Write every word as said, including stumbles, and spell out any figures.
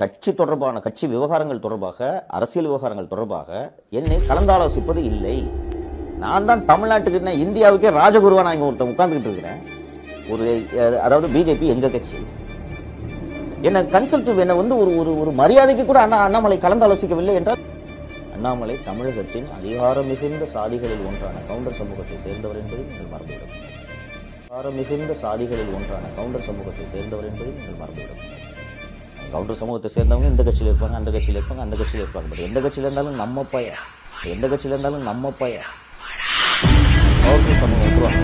கட்சி தொடர்பான கட்சி விவகாரங்கள் தொடர்பாக அரசியல் விவகாரங்கள் தொடர்பாக என்னை கலந்தாலோசிப்பது இல்லை. நான் தான் தமிழ்நாட்டுக்கு என்ன இந்தியாவுக்கே ராஜகுருவா நான் இங்கே ஒருத்தன் உட்கார்ந்துக்கிட்டு இருக்கிறேன். ஒரு அதாவது பிஜேபி எங்க கட்சி என்ன கன்சல்டிவ் என்ன வந்து ஒரு ஒரு ஒரு மரியாதைக்கு கூட அண்ணா அண்ணாமலை கலந்தாலோசிக்கவில்லை என்றால் அண்ணாமலை தமிழகத்தின் அதிகாரம் மிகுந்த சாதிகளில் ஒன்றான கவுண்டர் சமூகத்தை சேர்ந்தவர் என்பதை நீங்கள் மறந்துவிடும். அதிகாரம் மிகுந்த சாதிகளில் ஒன்றான கவுண்டர் சமூகத்தை சேர்ந்தவர் என்பதை நீங்கள் மறந்துவிடும். கவுண்டர் சமூகத்தை சேர்ந்தவங்க இந்த கட்சியில் இருப்பாங்க, அந்த கட்சியில் இருப்பாங்க, அந்த கட்சியில் இருப்பாங்க. பட் எந்த கட்சியில் இருந்தாலும் நம்ம பையன், எந்த கட்சியில் இருந்தாலும் நம்ம பையன் கவுண்டர் சமூகம்